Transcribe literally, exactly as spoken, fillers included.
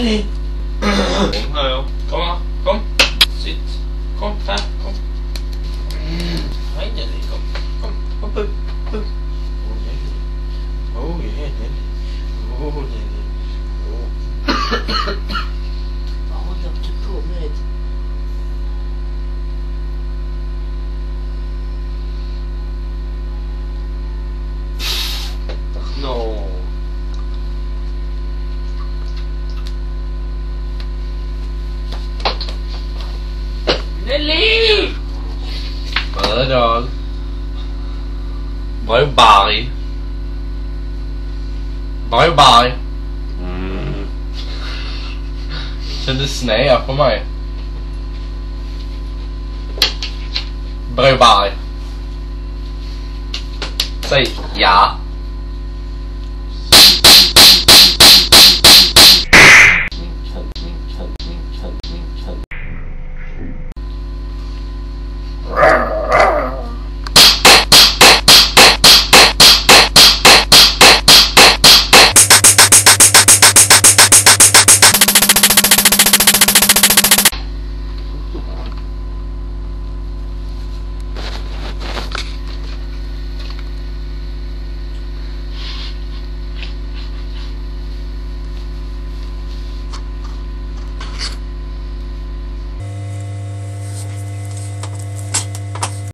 Nelly! Kom her, ja. Kom her. Kom. Sitt. Kom her. Kom. Hei, Nelly. Kom. Kom. Hopp opp. Opp. Oh, Nelly. Oh, yeah, Nelly. Oh, Nelly. Oh. Vad håller du på med? No. Nelly! Bra dag. Bra jobbar. Bra jobbar. Mm. Kändes snäv på mig. Bra jobbar. Säg ja.